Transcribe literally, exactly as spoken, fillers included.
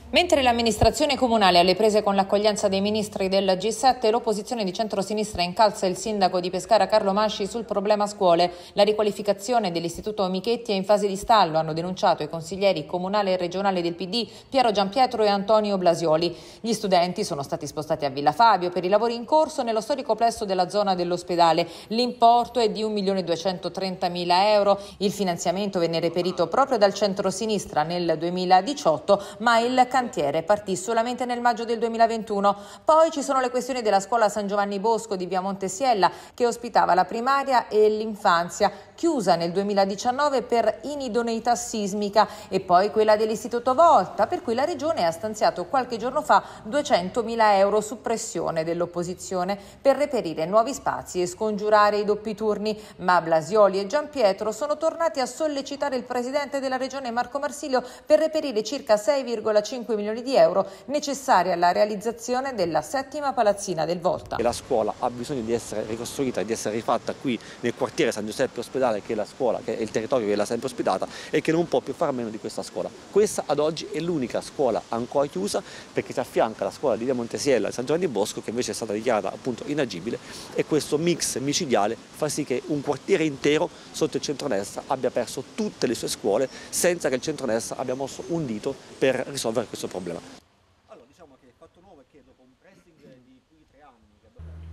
Mentre l'amministrazione comunale è alle prese con l'accoglienza dei ministri del G sette, l'opposizione di centrosinistra incalza il sindaco di Pescara Carlo Masci sul problema scuole. La riqualificazione dell'istituto Michetti è in fase di stallo, hanno denunciato i consiglieri comunale e regionale del P D Piero Giampietro e Antonio Blasioli. Gli studenti sono stati spostati a Villa Fabio per i lavori in corso nello storico plesso della zona dell'ospedale. L'importo è di un milione duecentotrentamila euro. Il finanziamento venne reperito proprio dal centrosinistra nel duemiladiciotto, ma il cantiere partì solamente nel maggio del duemilaventuno. Poi ci sono le questioni della scuola San Giovanni Bosco di via Montesiella, che ospitava la primaria e l'infanzia, chiusa nel duemiladiciannove per inidoneità sismica, e poi quella dell'Istituto Volta, per cui la Regione ha stanziato qualche giorno fa duecentomila euro su pressione dell'opposizione per reperire nuovi spazi e scongiurare i doppi turni. Ma Blasioli e Giampietro sono tornati a sollecitare il presidente della Regione Marco Marsilio per reperire circa sei virgola cinque milioni di euro necessari alla realizzazione della settima palazzina del Volta. La scuola ha bisogno di essere ricostruita e di essere rifatta qui nel quartiere San Giuseppe Ospedale, che è la scuola, che è il territorio che l'ha sempre ospitata e che non può più fare a meno di questa scuola. Questa ad oggi è l'unica scuola ancora chiusa, perché si affianca la scuola di via Montesiella e San Giovanni Bosco, che invece è stata dichiarata appunto inagibile, e questo mix micidiale fa sì che un quartiere intero sotto il centrodestra abbia perso tutte le sue scuole senza che il centrodestra abbia mosso un dito per risolvere questo problema. Allora, diciamo che il fatto nuovo è che dopo un pressing di più di tre anni